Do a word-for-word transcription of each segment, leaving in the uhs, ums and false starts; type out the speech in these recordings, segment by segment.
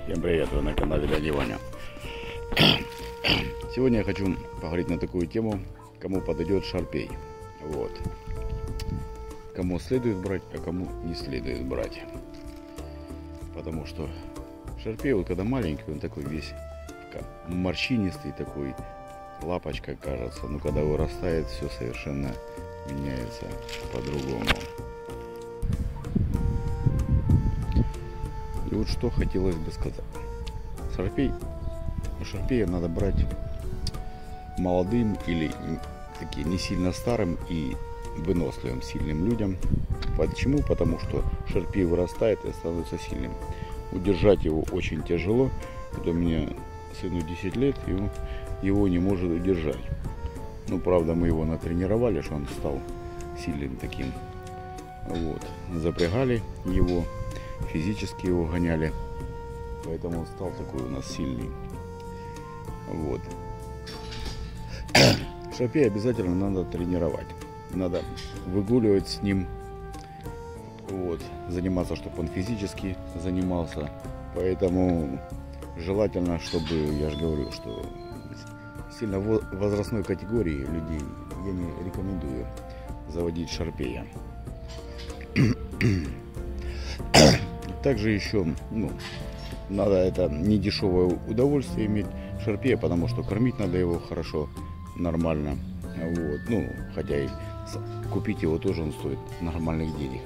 Всем привет, вы на канале Дядя Ваня. Сегодня я хочу поговорить на такую тему, кому подойдет шарпей. Вот. Кому следует брать, а кому не следует брать. Потому что шарпей, вот когда маленький, он такой весь морщинистый такой, лапочка кажется. Но когда вырастает, все совершенно меняется по-другому. И вот что хотелось бы сказать. Шарпей, шарпея надо брать молодым или такие не сильно старым и выносливым, сильным людям. Почему? Потому что шарпей вырастает и становится сильным. Удержать его очень тяжело. Вот у меня сыну десять лет, и он его не может удержать. Ну, правда, мы его натренировали, что он стал сильным таким. Вот. Запрягали его, физически его гоняли. Поэтому он стал такой у нас сильный. Вот. Шарпей обязательно надо тренировать. Надо выгуливать с ним. Вот. Заниматься, чтобы он физически занимался. Поэтому желательно, чтобы, я же говорю, что сильно возрастной категории людей я не рекомендую заводить шарпея. Также еще, ну, надо это не дешевое удовольствие иметь шарпея, потому что кормить надо его хорошо, нормально. Вот. Ну, хотя и купить его тоже он стоит нормальных денег.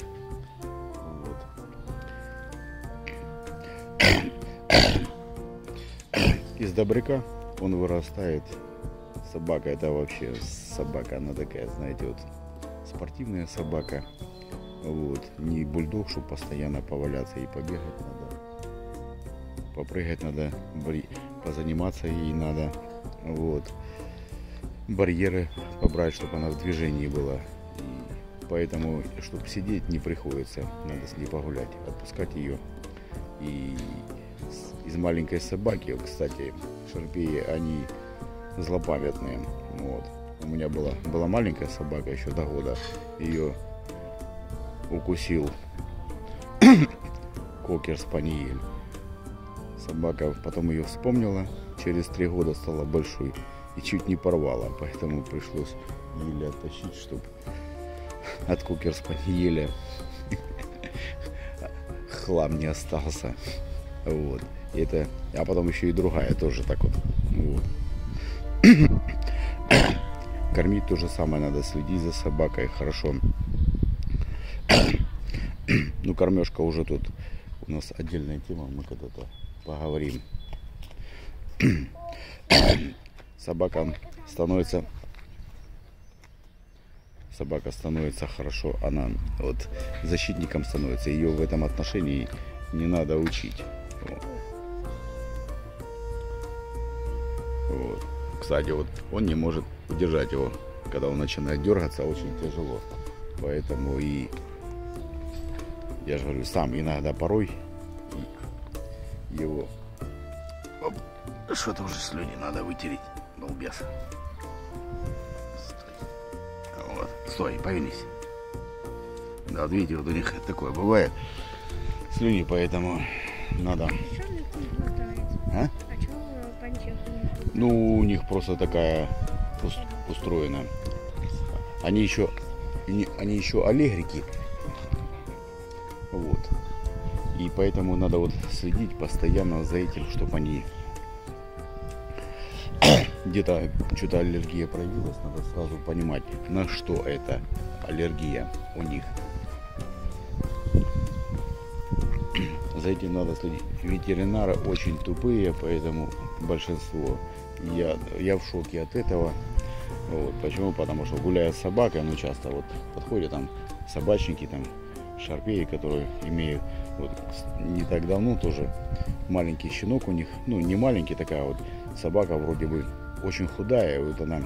Вот. Из добряка он вырастает. Собака, это вообще собака, она такая, знаете, вот спортивная собака. Вот. Не бульдог, чтобы постоянно поваляться, и побегать надо, попрыгать надо, позаниматься ей надо. Вот. Барьеры побрать, чтобы она в движении была. И поэтому, чтобы сидеть не приходится, надо с ней погулять, отпускать ее. И из маленькой собаки, кстати, шарпеи, они злопамятные. Вот. У меня была, была маленькая собака еще до года. Ее укусил кокер-спаниель. Собака потом ее вспомнила. Через три года стала большой и чуть не порвала. Поэтому пришлось еле оттащить, чтобы от кокер-спаниеля хлам не остался. Вот. И это, а потом еще и другая тоже так вот. Вот. Кормить то же самое надо, следить за собакой хорошо. Ну, кормежка уже тут у нас отдельная тема, мы когда-то поговорим. Собака становится собака становится хорошо, она вот защитником становится, ее в этом отношении не надо учить. Вот. Вот. Кстати, вот он не может удержать его, когда он начинает дергаться, очень тяжело. Поэтому и я же говорю, сам иногда порой его что-то уже слюни надо вытереть, балбес. Стой. Вот. Стой, повернись. Да, вот видите, вот у них такое бывает. Слюни, поэтому надо. А? Ну, у них просто такая устроена. Они еще, они еще аллергики. Вот. И поэтому надо вот следить постоянно за этим, чтобы они где-то что-то аллергия проявилась, надо сразу понимать, на что это аллергия у них. За этим надо следить. Ветеринары очень тупые, поэтому большинство. Я, я в шоке от этого. Вот. Почему? Потому что гуляя с собакой, ну часто вот подходят там собачники, там шарпеи, которые имеют, вот не так давно тоже маленький щенок у них, ну не маленький, такая вот собака вроде бы очень худая, вот она,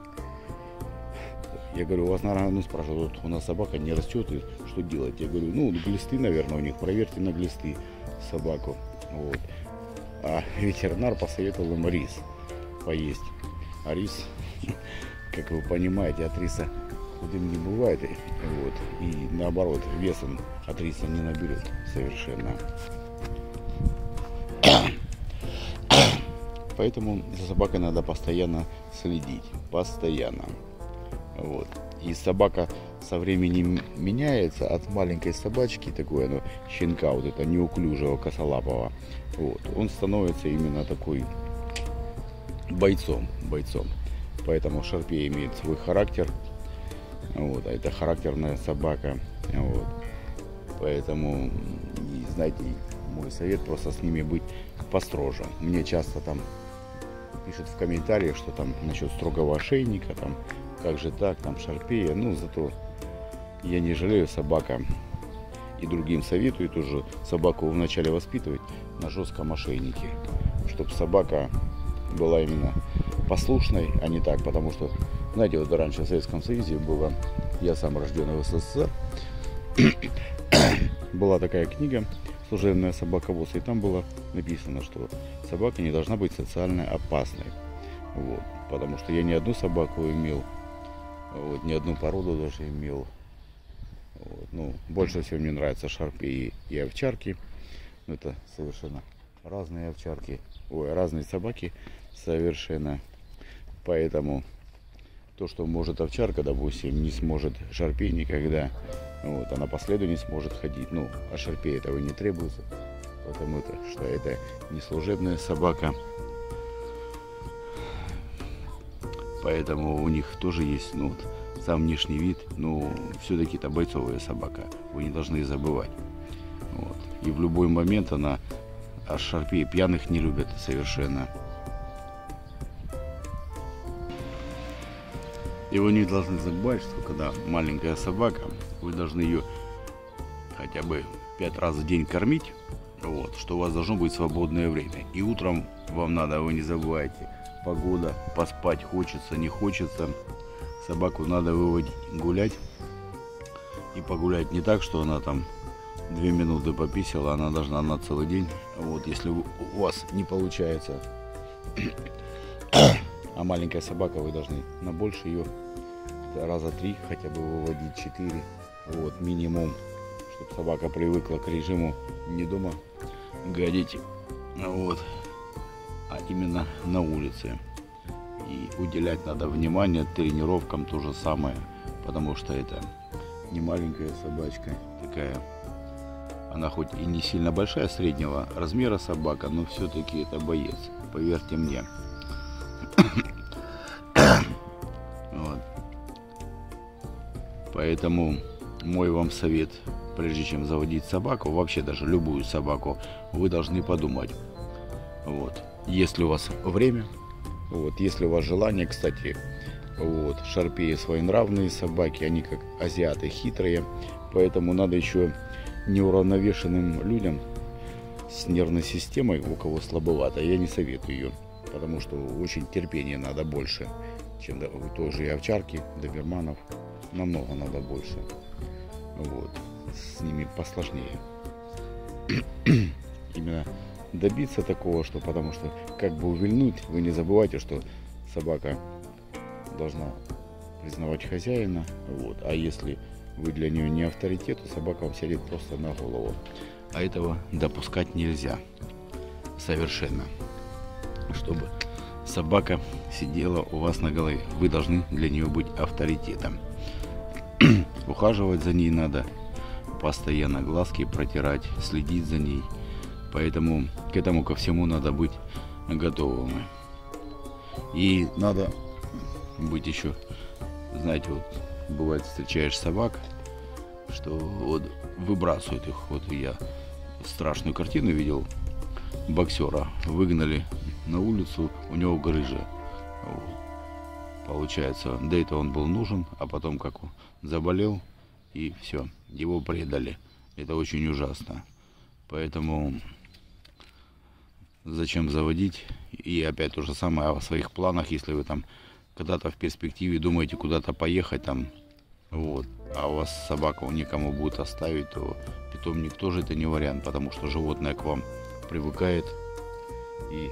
я говорю, у вас, наверное, ну спрашивают, вот у нас собака не растет, и что делать? Я говорю, ну глисты, наверное, у них, проверьте на глисты собаку. Вот. А ветеринар посоветовал им рис поесть. А рис, как вы понимаете, от риса худым не бывает. Вот. И наоборот, весом от риса не наберет совершенно. Поэтому за собакой надо постоянно следить, постоянно. Вот. И собака со временем меняется от маленькой собачки, такой, ну, щенка, вот это неуклюжего, косолапого. Вот. Он становится именно такой бойцом, бойцом. Поэтому Шарпей имеет свой характер. Вот. А это характерная собака. Вот. Поэтому, знаете, мой совет просто с ними быть построже. Мне часто там пишут в комментариях, что там насчет строгого ошейника, там, как же так, там Шарпея. Ну, зато я не жалею, собака. И другим советую тоже собаку вначале воспитывать на жестком ошейнике, чтобы собака была именно послушной, а не так. Потому что, знаете, вот раньше в Советском Союзе было, я сам рожденный в СССР, была такая книга «Служебная собаковоз», и там было написано, что собака не должна быть социально опасной. Вот. Потому что я ни одну собаку имел, вот, ни одну породу даже имел. Вот. Ну, больше всего мне нравятся шарпеи и овчарки. Это совершенно разные овчарки, ой, разные собаки совершенно. Поэтому то, что может овчарка, допустим, не сможет шарпей никогда. Вот, она по следу не сможет ходить. Ну, а шарпей этого не требуется. Потому это, что это не служебная собака. Поэтому у них тоже есть, ну, вот, сам внешний вид. Но все-таки это бойцовая собака. Вы не должны забывать. Вот. И в любой момент она, а шарпей пьяных не любят совершенно. И вы не должны забывать, что когда маленькая собака, вы должны ее хотя бы пять раз в день кормить, вот, что у вас должно быть свободное время. И утром вам надо, вы не забывайте, погода, поспать хочется, не хочется. Собаку надо выводить гулять. И погулять не так, что она там две минуты пописала, она должна на целый день. Вот, если у вас не получается, а маленькая собака, вы должны на больше ее раза три хотя бы выводить, четыре, вот, минимум, чтобы собака привыкла к режиму не дома гадить, вот, а именно на улице. И уделять надо внимание тренировкам, то же самое, потому что это не маленькая собачка такая, она хоть и не сильно большая, среднего размера собака, но все-таки это боец, поверьте мне. Вот. Поэтому мой вам совет, прежде чем заводить собаку, вообще даже любую собаку, вы должны подумать, вот, если у вас время, вот, если у вас желание, кстати, вот, шарпеи своенравные собаки, они как азиаты хитрые, поэтому надо еще неуравновешенным людям с нервной системой, у кого слабовато, я не советую ее. Потому что очень терпения надо больше, чем у той же и овчарки, доберманов. Намного надо больше. Вот. С ними посложнее. Именно добиться такого, что потому что как бы увильнуть, вы не забывайте, что собака должна признавать хозяина. Вот. А если вы для нее не авторитет, то собака вам сядет просто на голову. А этого допускать нельзя. Совершенно. Чтобы собака сидела у вас на голове. Вы должны для нее быть авторитетом. Ухаживать за ней надо, постоянно глазки протирать, следить за ней. Поэтому к этому ко всему надо быть готовыми. И надо быть еще, знаете, вот бывает встречаешь собак, что вот выбрасывают их. Вот я страшную картину видел. Боксера выгнали на улицу, у него грыжа. Вот. Получается, до этого он был нужен, а потом как он заболел, и все, его предали. Это очень ужасно. Поэтому зачем заводить? И опять то же самое о своих планах, если вы там когда-то в перспективе думаете куда-то поехать там, вот, а у вас собаку некому будет оставить, то питомник тоже это не вариант, потому что животное к вам привыкает, и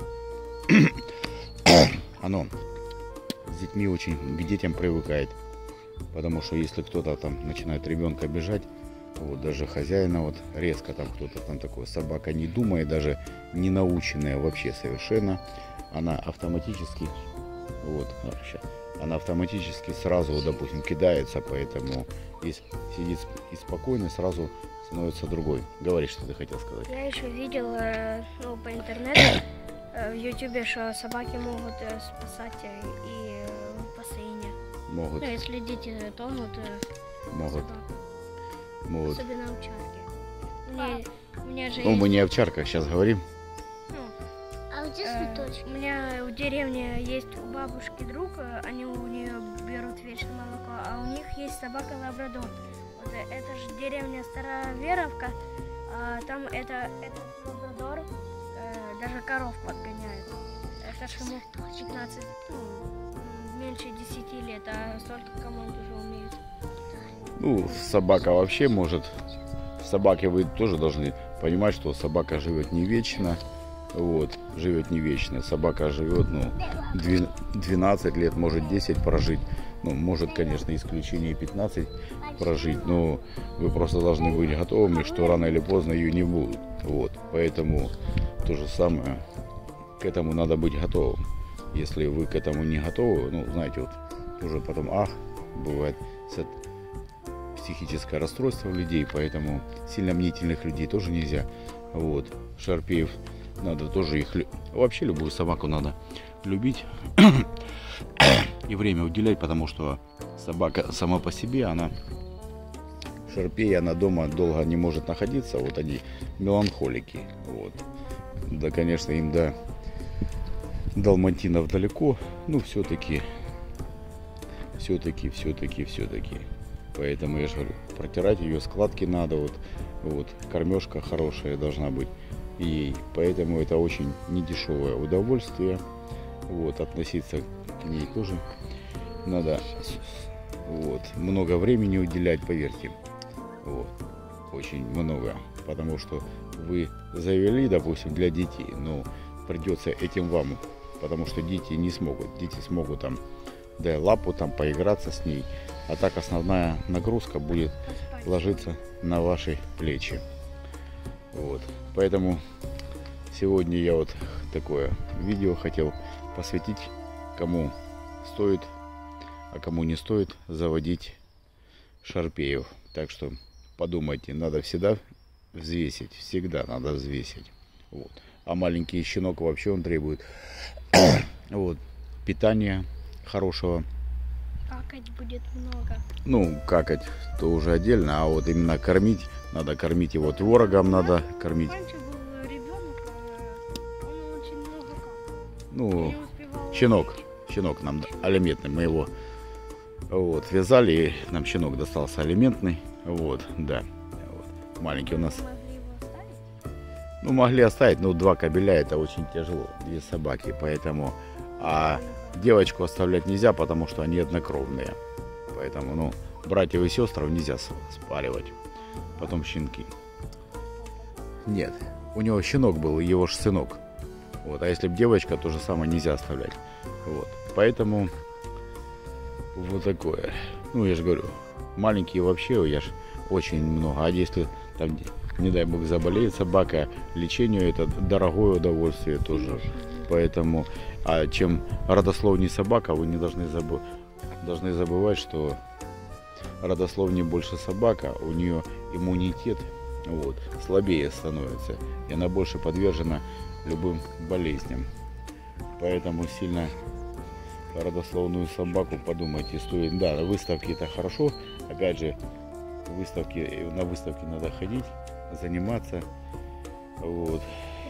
оно с детьми очень к детям привыкает, потому что если кто-то там начинает ребенка обижать, Вот, даже хозяина вот резко там кто-то там такой. Собака не думает, даже не наученная вообще совершенно. Она автоматически, вот, она автоматически сразу, допустим, кидается, поэтому если сидит и спокойно, сразу становится другой. Говори, что ты хотел сказать. Я еще видел, ну, по интернету, в ютубе, что собаки могут спасать и бассейне. Могут. Ну, если дети тонут, могут. Могут. Особенно овчарки. Мне, у меня же ну, есть... мы не о овчарках сейчас говорим. Ну, а вот здесь э, цветочки. У меня в деревне есть у бабушки друг, они у нее берут вечно молоко, а у них есть собака лабрадор. Вот это же деревня Староверовка, а там это, этот лабрадор э, даже коров подгоняет. Это ж ему пятнадцать, ну, меньше десяти лет, а столько команд уже умеет. Ну, собака вообще может. Собаки вы тоже должны понимать, что собака живет не вечно. Вот, живет не вечно. Собака живет, ну, двенадцать лет, может десять прожить. Ну, может, конечно, исключение пятнадцать прожить, но вы просто должны быть готовыми, что рано или поздно ее не будет. Вот, поэтому то же самое, к этому надо быть готовым. Если вы к этому не готовы, ну, знаете, вот, уже потом, ах, бывает психическое расстройство у людей, поэтому сильно мнительных людей тоже нельзя. Вот, шарпеев надо тоже их, вообще любую собаку надо любить и время уделять, потому что собака сама по себе, она шарпей, она дома долго не может находиться, вот они меланхолики, вот. Да, конечно, им до далматинов далеко, но все-таки, все-таки, все-таки, все-таки. Поэтому я же говорю, протирать ее складки надо, вот, вот, кормежка хорошая должна быть. И поэтому это очень недешевое удовольствие. Вот, относиться к ней тоже надо, вот, много времени уделять, поверьте. Вот, очень много. Потому что вы завели, допустим, для детей, но придется этим вам, потому что дети не смогут. Дети смогут там, да, лапу там поиграться с ней. А так основная нагрузка будет ложиться на ваши плечи. Вот. Поэтому сегодня я вот такое видео хотел посвятить, кому стоит, а кому не стоит заводить шарпеев. Так что подумайте, надо всегда взвесить, всегда надо взвесить. Вот. А маленький щенок вообще он требует вот, питания хорошего. Какать будет много. Ну, какать то уже отдельно, а вот именно кормить, надо кормить его творогом, надо кормить. Раньше был ребенок, он очень много какал. Ну, щенок, щенок нам алиментный, мы его вот, вязали, и нам щенок достался алиментный, вот, да. Вот. Маленький у нас. Могли его оставить? Ну, могли оставить, но два кобеля это очень тяжело, две собаки, поэтому... А девочку оставлять нельзя, потому что они однокровные. Поэтому, ну, братьев и сестров нельзя спаривать. Потом щенки. Нет, у него щенок был, его ж сынок. Вот, а если бы девочка, то же самое нельзя оставлять. Вот, поэтому вот такое. Ну, я же говорю, маленькие вообще, я ж очень много. А если там, не дай бог, заболеет собака, лечению это дорогое удовольствие тоже. Поэтому, а чем родословнее собака, вы не должны, забы... должны забывать, что родословнее больше собака, у нее иммунитет вот, слабее становится, и она больше подвержена любым болезням. Поэтому сильно родословную собаку подумайте, стоит. Да, на выставке это хорошо, опять же, выставки, на выставке надо ходить, заниматься, вот.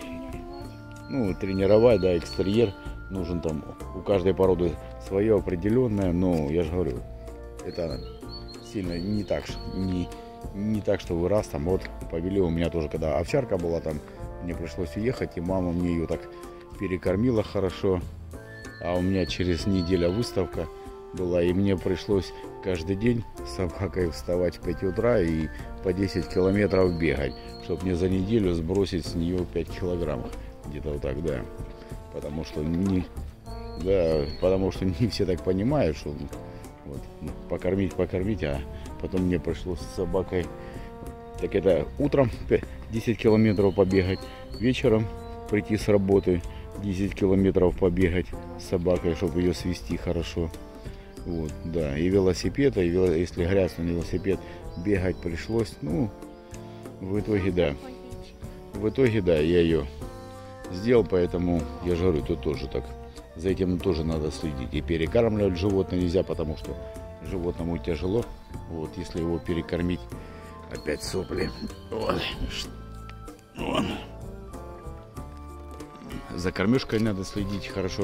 Ну, тренировать, да, экстерьер нужен там, у каждой породы свое определенное, но я же говорю, это сильно не так, не, не так, что вы раз там, вот, повели, у меня тоже, когда овчарка была там, мне пришлось уехать, и мама мне ее так перекормила хорошо, а у меня через неделю выставка была, и мне пришлось каждый день с собакой вставать в пять утра и по десять километров бегать, чтобы мне за неделю сбросить с нее пять килограммов. Где-то вот так, да. Потому что не, да, потому что не все так понимают, что вот, покормить, покормить, а потом мне пришлось с собакой Так это утром десять километров побегать, вечером прийти с работы десять километров побегать с собакой, чтобы ее свести хорошо. Вот, да, и велосипед, и вело... если грязный велосипед, бегать пришлось. Ну, в итоге, да. В итоге, да, я ее сделал, поэтому, я же говорю, тут тоже так. За этим тоже надо следить. И перекармливать животное нельзя, потому что животному тяжело. Вот, если его перекормить, опять сопли. Вот. Вон. За кормежкой надо следить хорошо.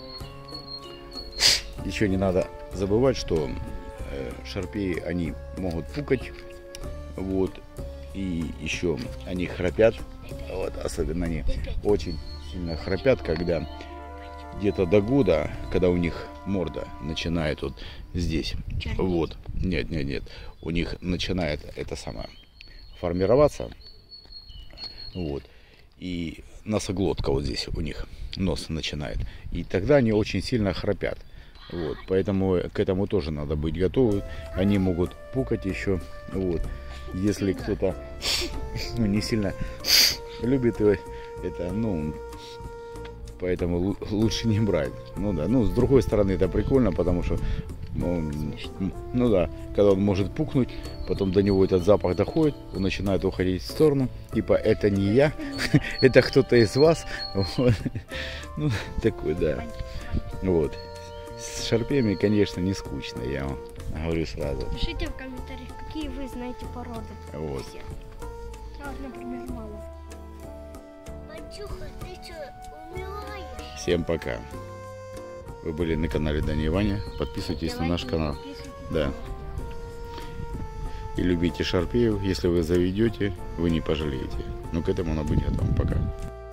Еще не надо забывать, что э, шарпеи, они могут пукать. Вот. И еще они храпят. Вот, особенно они очень сильно храпят, когда где-то до года, когда у них морда начинает вот здесь. Вот. Нет, нет, нет. У них начинает это самое формироваться. Вот. И носоглотка вот здесь у них, нос начинает. И тогда они очень сильно храпят. Вот. Поэтому к этому тоже надо быть готовым. Они могут пукать еще. Вот. Если кто-то не сильно любит это, ну, поэтому лучше не брать. Ну да, ну с другой стороны это прикольно, потому что, ну, ну да, когда он может пукнуть, потом до него этот запах доходит, он начинает уходить в сторону, типа это не я, это кто-то из вас. Вот. Ну такой, да. Вот. С шарпеями, конечно, не скучно, я вам говорю сразу. Пишите в комментариях, какие вы знаете породы. Вот. А, например, мало. Матюха, ты что, умираешь? Всем пока. Вы были на канале Даня и Ваня. Подписывайтесь на наш канал. Да. И любите шарпеев. Если вы заведете, вы не пожалеете. Но к этому надо быть готовым. Пока.